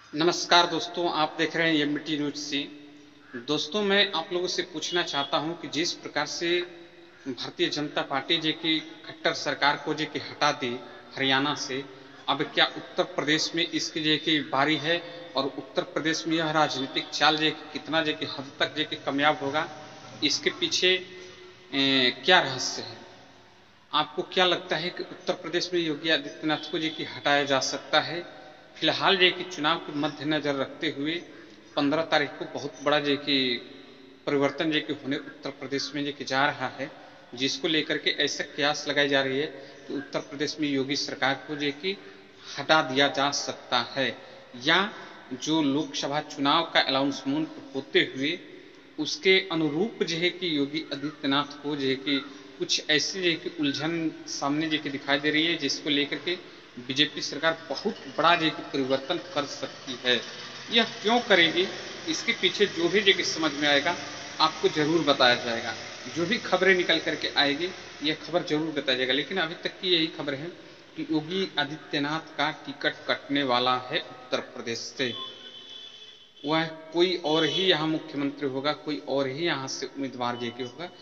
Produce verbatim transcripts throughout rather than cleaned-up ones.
नमस्कार दोस्तों, आप देख रहे हैं एमबीटी न्यूज से। दोस्तों, मैं आप लोगों से पूछना चाहता हूं कि जिस प्रकार से भारतीय जनता पार्टी जे की खट्टर सरकार को जे की हटा दी हरियाणा से, अब क्या उत्तर प्रदेश में इसकी जे की बारी है और उत्तर प्रदेश में यह राजनीतिक चाल जे की कितना जे की हद तक जे की कामयाब होगा, इसके पीछे ए, क्या रहस्य है? आपको क्या लगता है कि उत्तर प्रदेश में योगी आदित्यनाथ को जे की हटाया जा सकता है? फिलहाल जे कि चुनाव के मद्देनजर रखते हुए पंद्रह तारीख को बहुत बड़ा जे कि परिवर्तन जे कि होने उत्तर प्रदेश में जे कि जा रहा है, जिसको लेकर के ऐसे कयास लगाई जा रही है कि उत्तर प्रदेश में योगी सरकार को जे कि हटा दिया जा सकता है, या जो लोकसभा चुनाव का अनाउंसमेंट होते हुए उसके अनुरूप जो है कि योगी आदित्यनाथ को जो है कि कुछ ऐसी जो कि उलझन सामने जो कि दिखाई दे रही है, जिसको लेकर के बीजेपी सरकार बहुत बड़ा जो कि परिवर्तन कर सकती है। यह क्यों करेगी, इसके पीछे जो भी जो कि समझ में आएगा आपको जरूर बताया जाएगा। जो भी खबरें निकल करके आएगी यह खबर जरूर बताया जाएगा। लेकिन अभी तक की यही खबर है कि योगी आदित्यनाथ का टिकट कटने वाला है उत्तर प्रदेश से। वह कोई और ही यहाँ मुख्यमंत्री होगा, कोई और ही यहाँ से उम्मीदवार जे के होगा,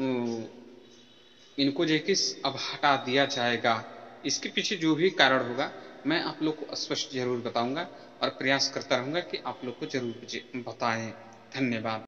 इनको जे कि अब हटा दिया जाएगा। इसके पीछे जो भी कारण होगा मैं आप लोग को स्पष्ट जरूर बताऊंगा और प्रयास करता रहूंगा कि आप लोग को जरूर बताएं। धन्यवाद।